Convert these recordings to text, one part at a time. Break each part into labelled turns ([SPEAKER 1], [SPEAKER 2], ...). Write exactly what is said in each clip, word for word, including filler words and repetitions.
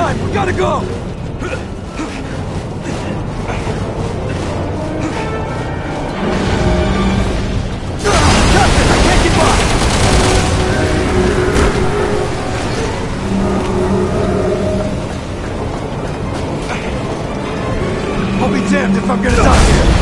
[SPEAKER 1] time! We gotta go! Captain, I can't keep up! I'll be damned if I'm gonna die here!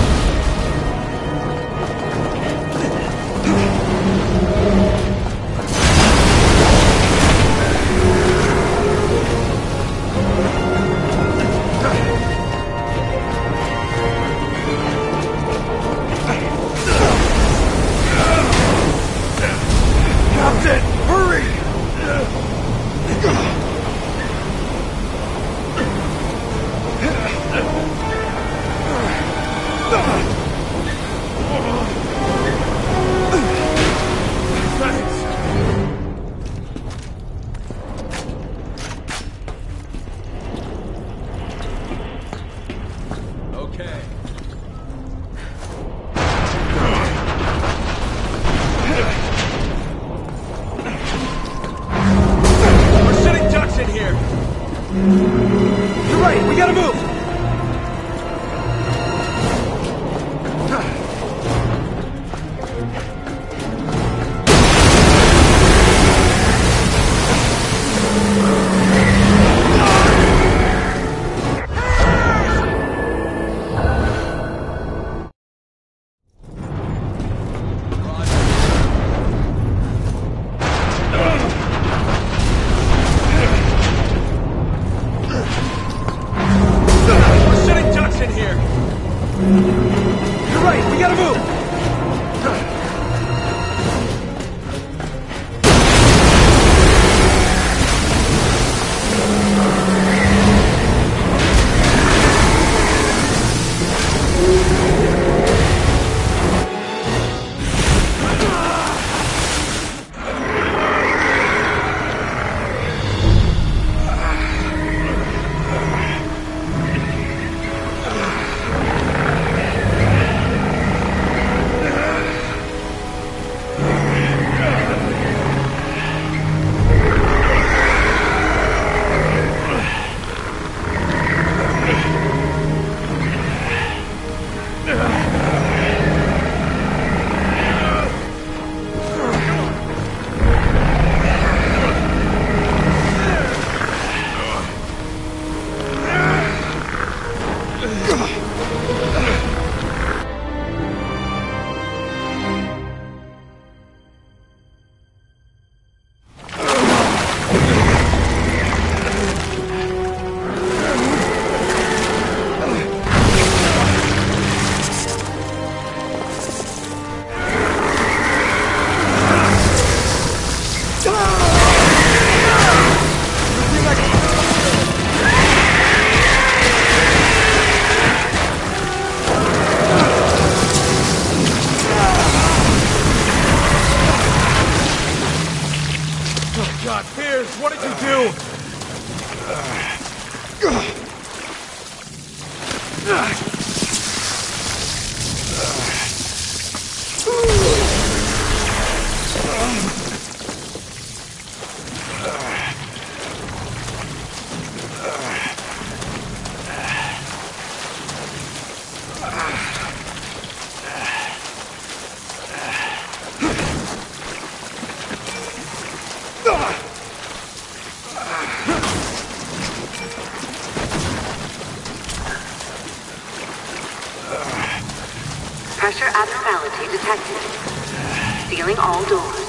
[SPEAKER 2] Pressure abnormality detected. Sealing all doors.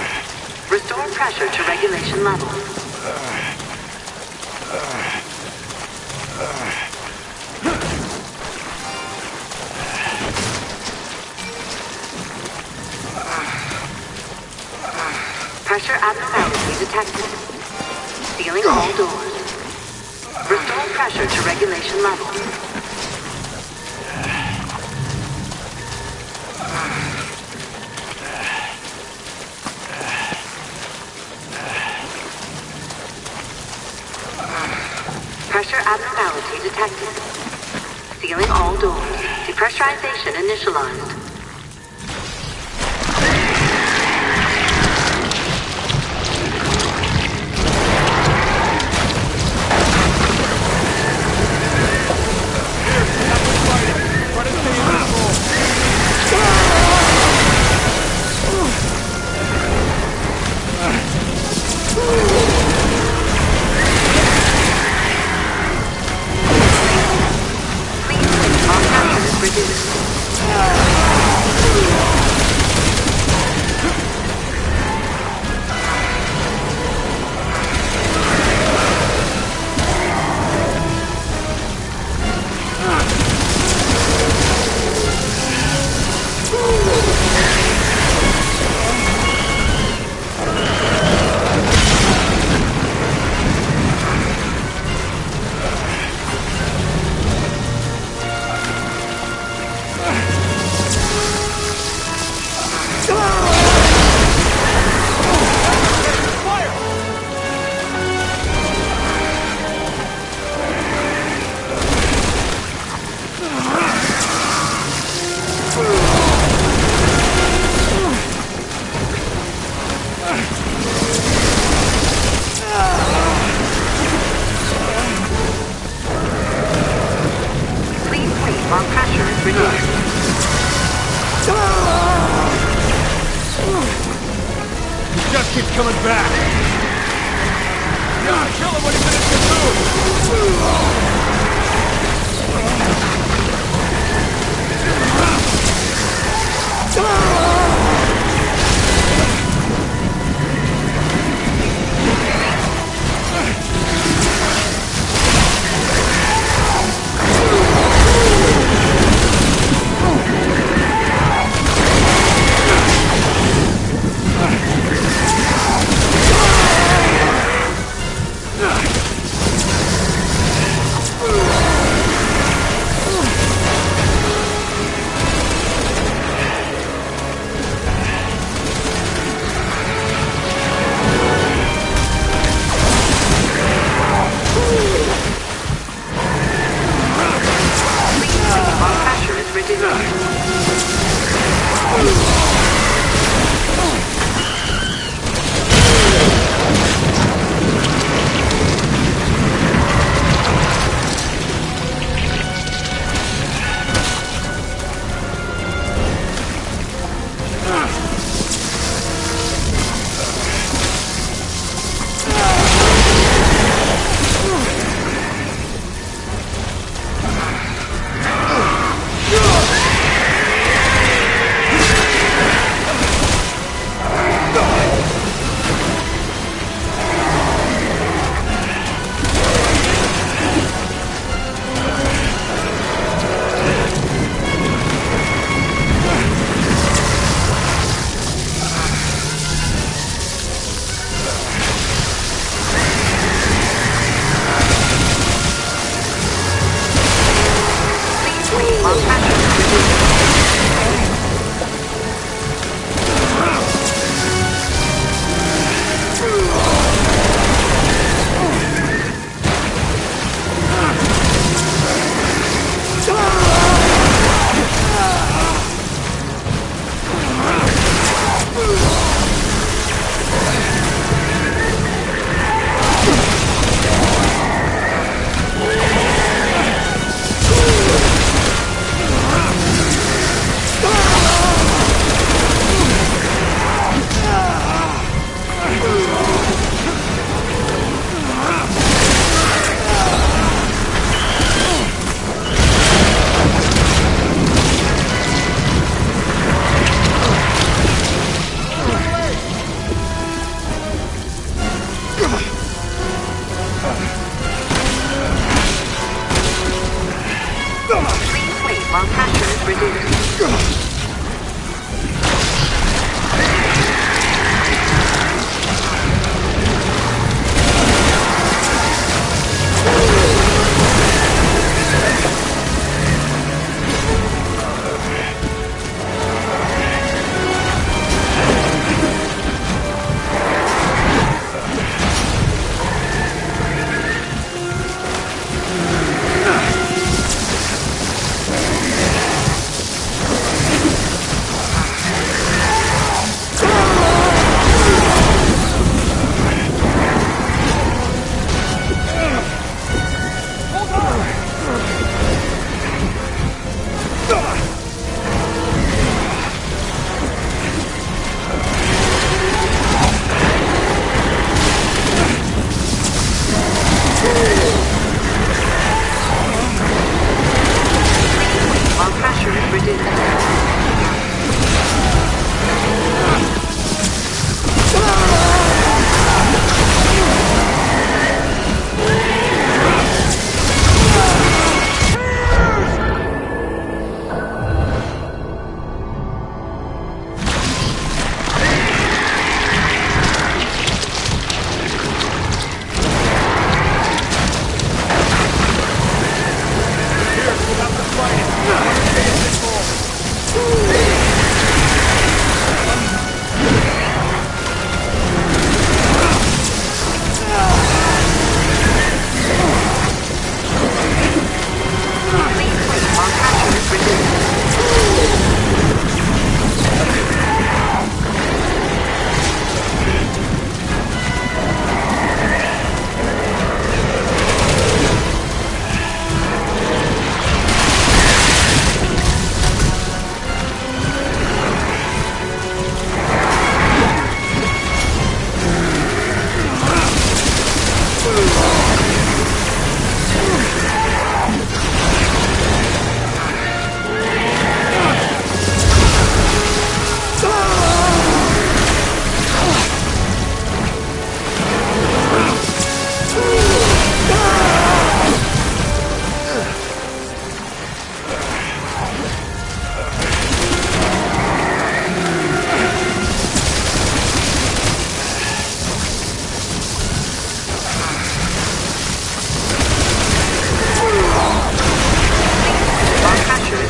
[SPEAKER 2] Restore pressure to regulation levels. Pressure abnormality detected. Sealing all doors. Restore pressure to regulation levels. Pressure abnormality detected. Sealing all doors. Depressurization initialized. while pressure is reduced.
[SPEAKER 1] He just keeps coming back. Yeah, kill him when he finishes his
[SPEAKER 2] while pressure is reduced.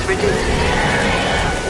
[SPEAKER 2] reduced.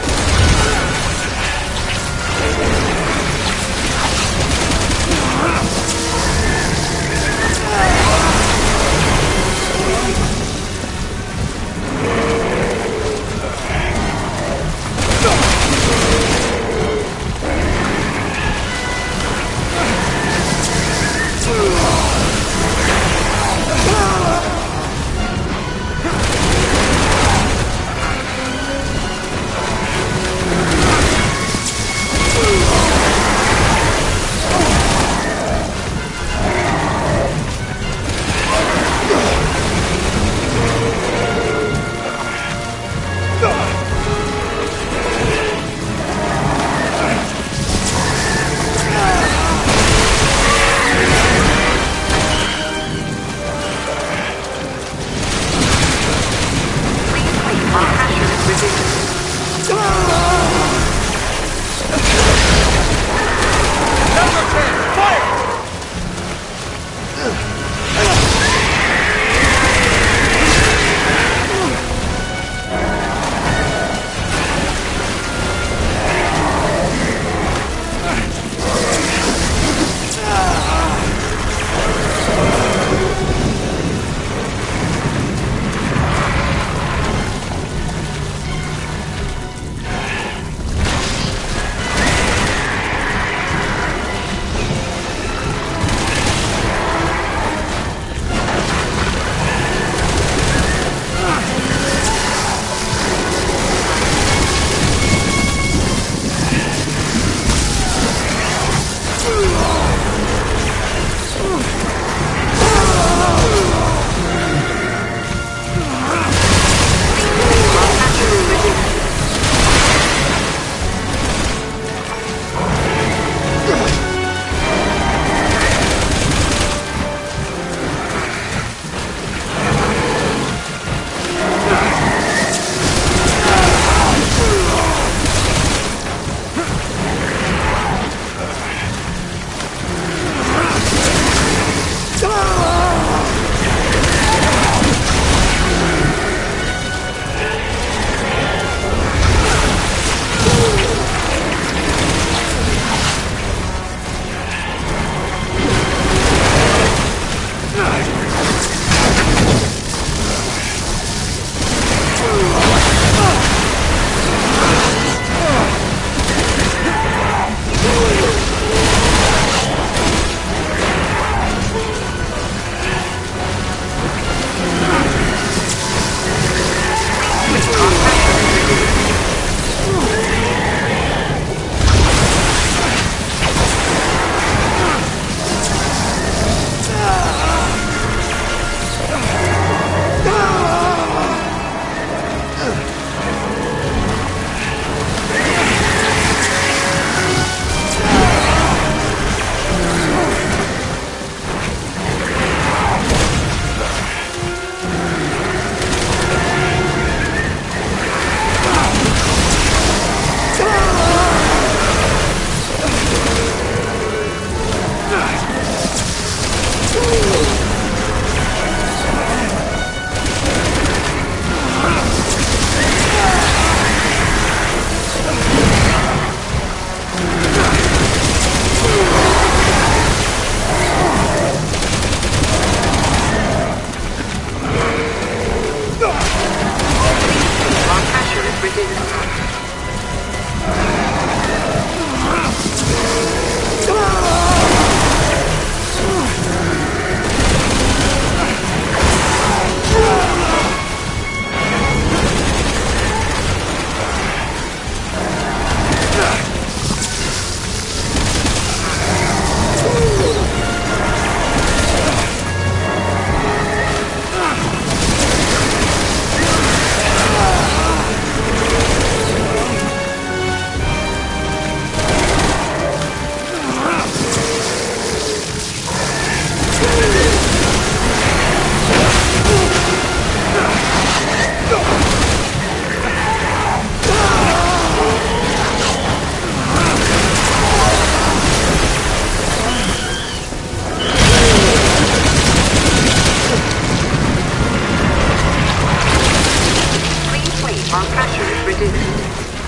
[SPEAKER 2] while pressure is reduced.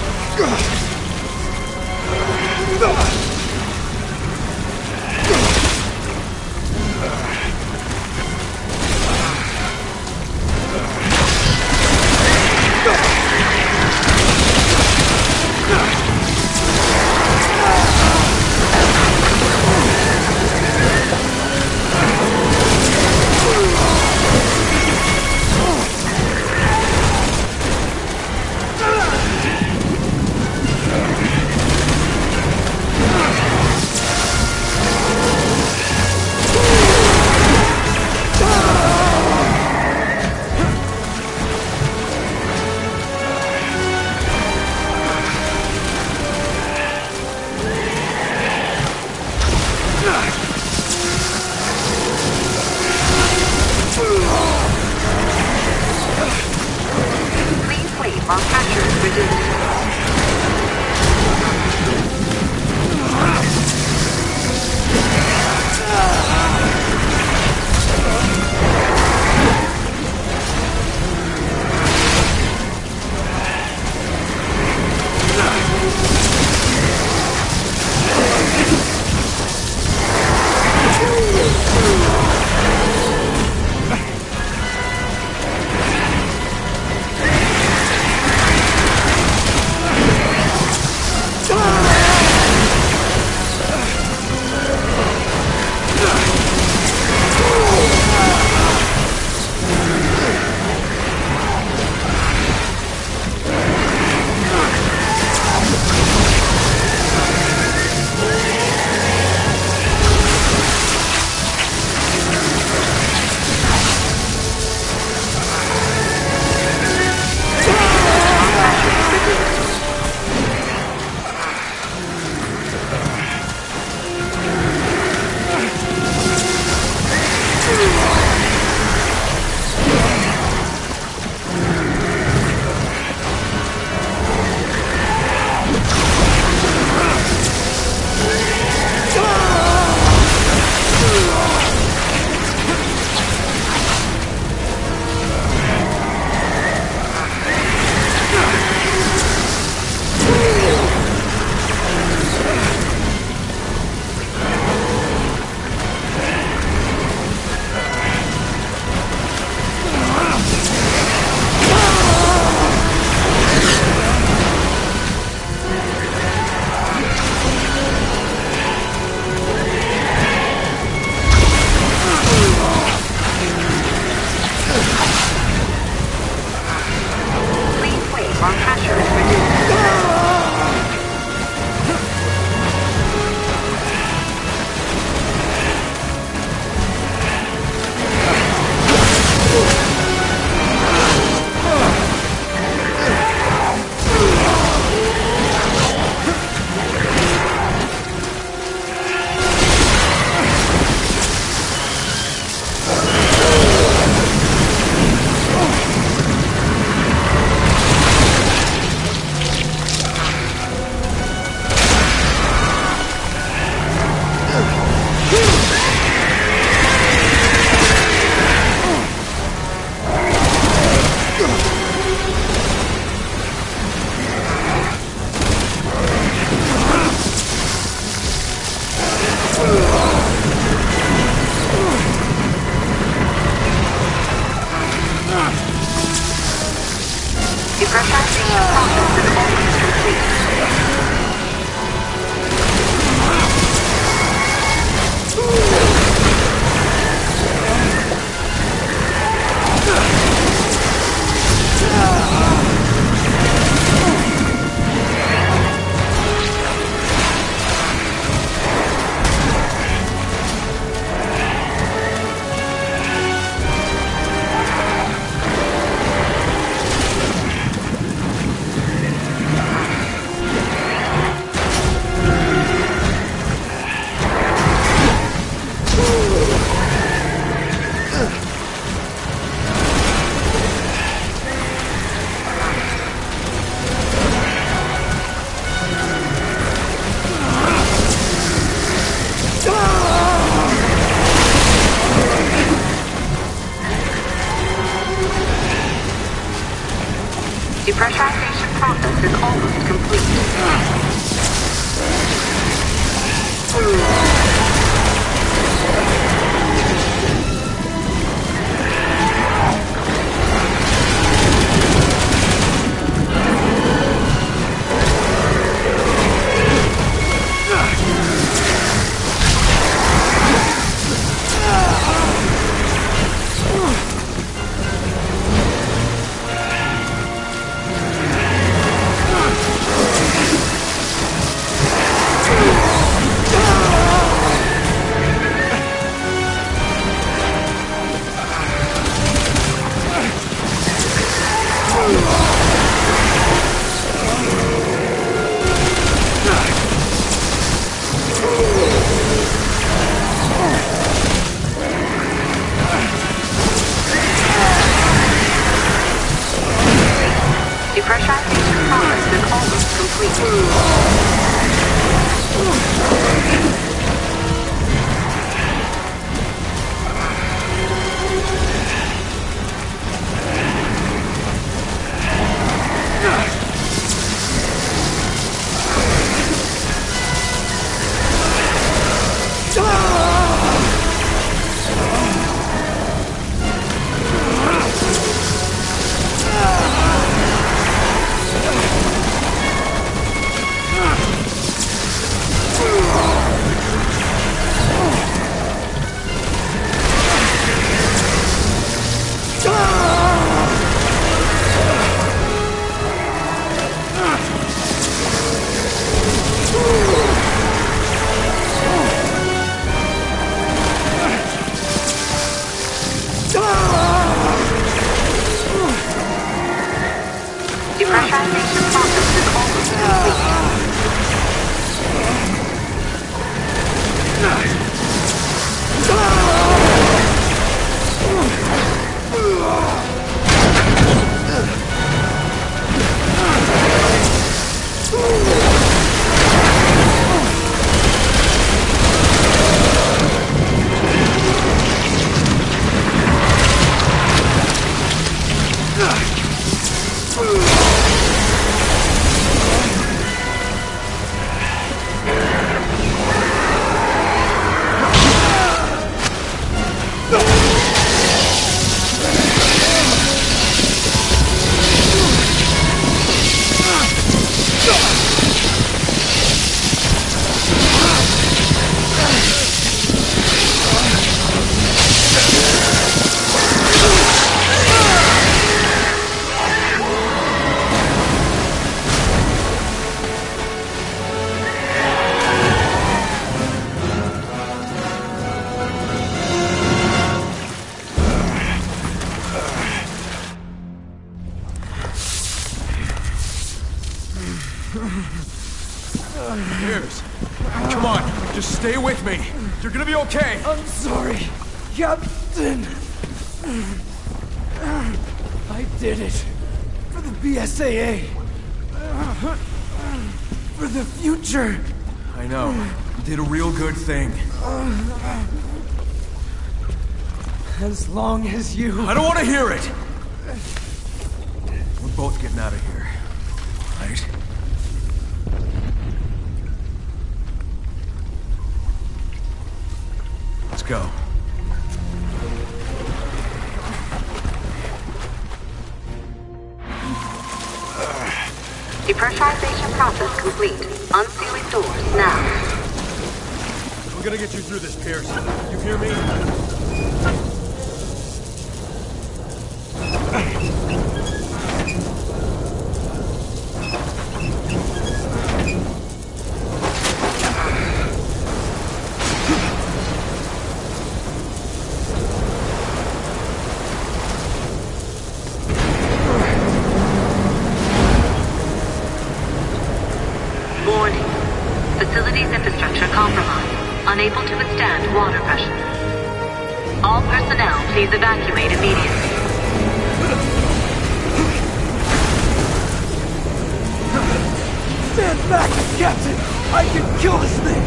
[SPEAKER 2] Please wait while pressure is reduced. Depressurization process is almost complete. Depressurization process is almost complete. Depressurization process is almost complete. Depressurization process is almost complete.
[SPEAKER 1] Piers, come on, just stay with me. You're gonna be okay.
[SPEAKER 3] I'm sorry, Captain. I did it. For the B S A A. For the future.
[SPEAKER 1] I know. You did a real good thing.
[SPEAKER 3] As long as you...
[SPEAKER 1] I don't want to hear it! We're both getting out of here. Right? Let's go.
[SPEAKER 2] Depressurization process complete. Unsealing doors now.
[SPEAKER 1] We're gonna get you through this, Piers. You hear me?
[SPEAKER 2] Warning. Facility's infrastructure compromised. Unable to withstand water pressure. All personnel, please evacuate immediately.
[SPEAKER 3] Stand back, Captain! I can kill this thing!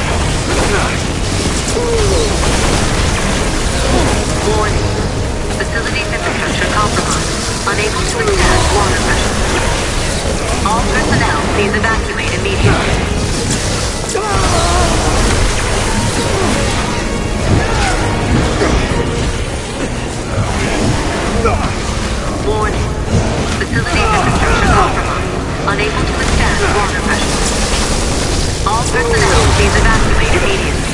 [SPEAKER 2] Warning. Facilities infrastructure compromised. Unable to withstand water pressure. All personnel, please evacuate immediately. Warning. Facilities infrastructure compromised. Unable to withstand water pressure. All personnel, please evacuate immediately.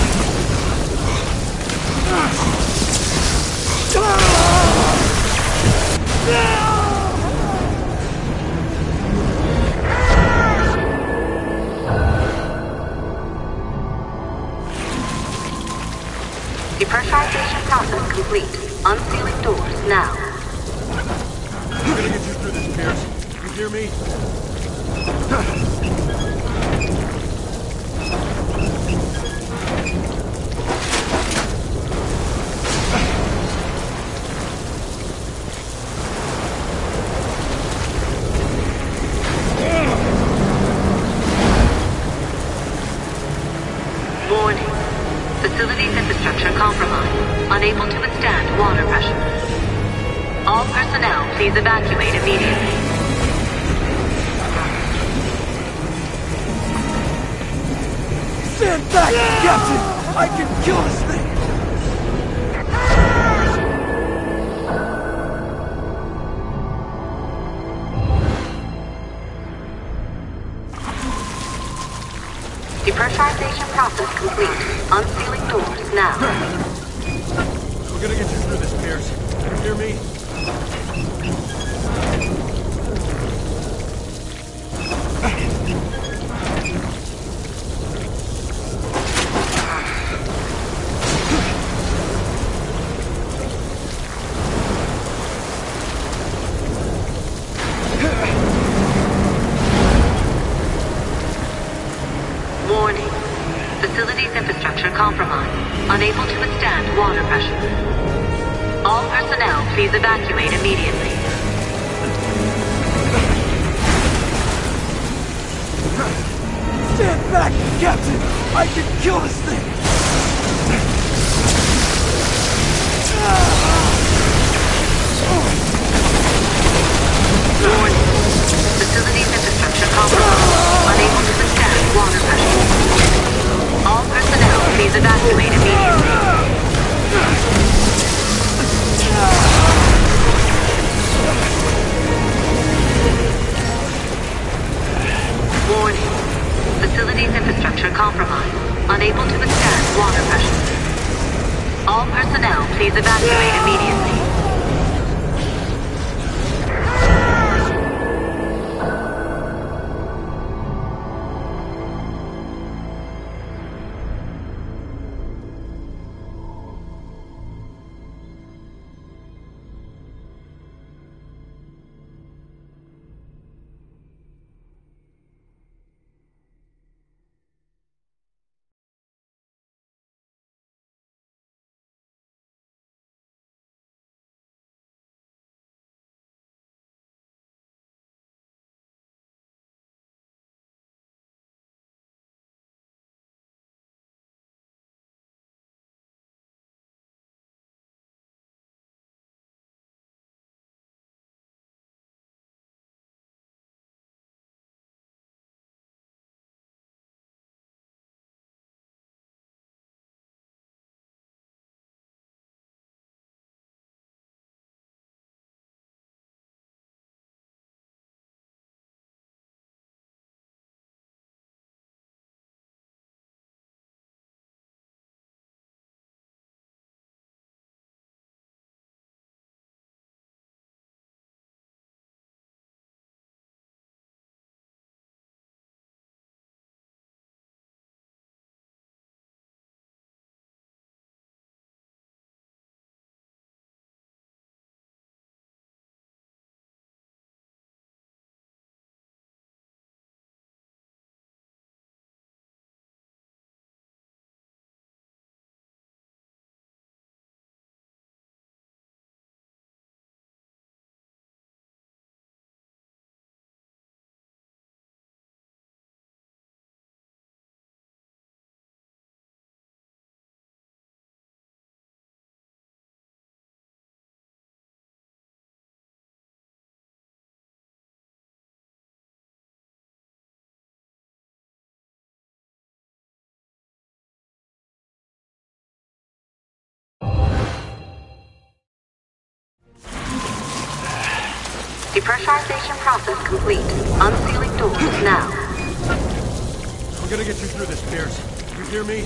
[SPEAKER 2] Depressurization process complete. Unsealing doors now.
[SPEAKER 1] I'm gonna get you through this, Pierce. You hear me?
[SPEAKER 2] Warning. Facilities infrastructure compromised. Unable to withstand water pressure. All personnel, please evacuate immediately.
[SPEAKER 3] Stand back, Captain! I can kill this thing!
[SPEAKER 2] Depressurization process complete. Unsealing doors now.
[SPEAKER 1] We're gonna get you through this, Pierce. You hear me?
[SPEAKER 2] Warning. Facilities infrastructure compromised. Unable to withstand water pressure. All personnel, please evacuate immediately.
[SPEAKER 3] Stand back, Captain! I can kill this thing!
[SPEAKER 2] Warning. Facilities infrastructure compromised. Unable to withstand water pressure. All personnel, please evacuate immediately. Warning. Facilities infrastructure compromised. Unable to withstand water pressure. All personnel, please evacuate immediately. Depressurization process complete. Unsealing doors now.
[SPEAKER 1] I'm gonna get you through this, Pierce. You hear me?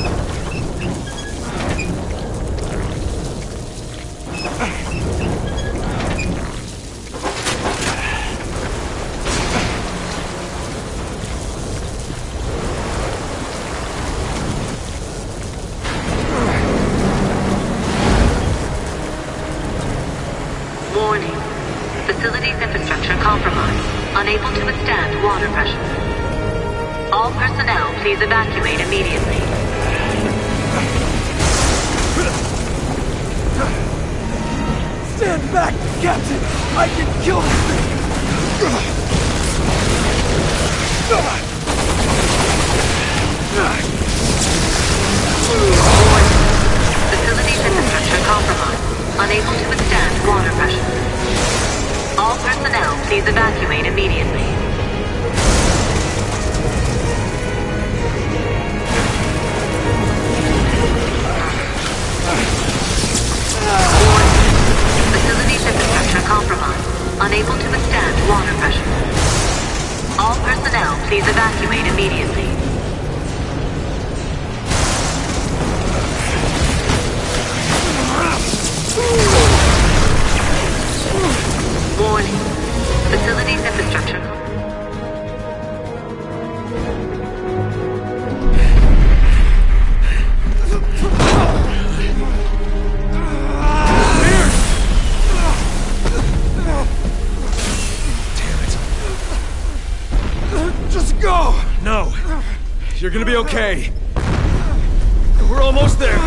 [SPEAKER 2] Warning. Facilities infrastructure compromised. Unable to withstand water pressure. All personnel, please evacuate immediately.
[SPEAKER 3] Stand back, Captain! I can kill this thing!
[SPEAKER 2] Facilities infrastructure compromised. Unable to withstand water pressure. All personnel, please evacuate immediately. Facilities infrastructure compromised. Unable to withstand water pressure. All personnel, please evacuate immediately. Warning. Facilities infrastructure.
[SPEAKER 3] Just go!
[SPEAKER 1] No. You're gonna be okay. We're almost there.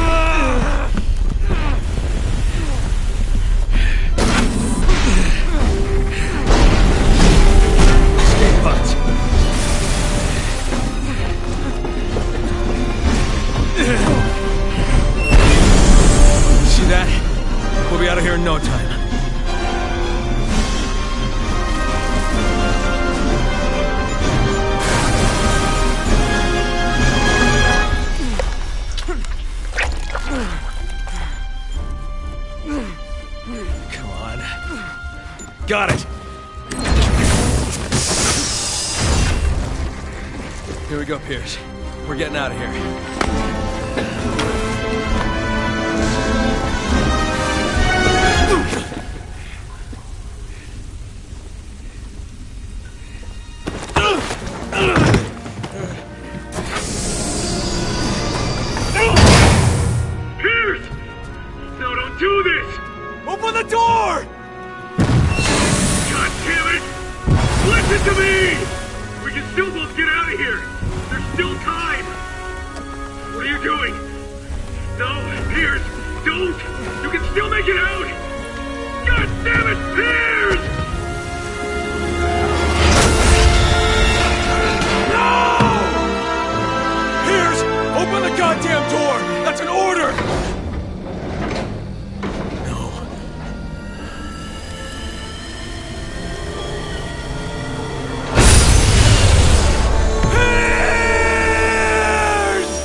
[SPEAKER 1] Escape pods. See that? We'll be out of here in no time. Come on. Got it! Here we go, Pierce. We're getting out of here.
[SPEAKER 4] Pierce! No, don't do this!
[SPEAKER 1] Open the door!
[SPEAKER 4] God damn it! Listen to me! We can still both get out of here! There's still time! What are you doing? No, Pierce! Don't! You can still make it out! God damn it, Pierce!
[SPEAKER 1] Pierce! Open the goddamn door! That's an order! No. Pierce!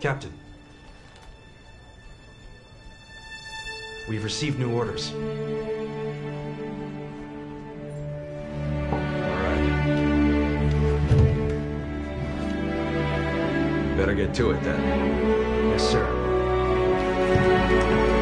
[SPEAKER 5] Captain. We've received new orders.
[SPEAKER 6] Alright. Better get to it then.
[SPEAKER 5] Yes, sir.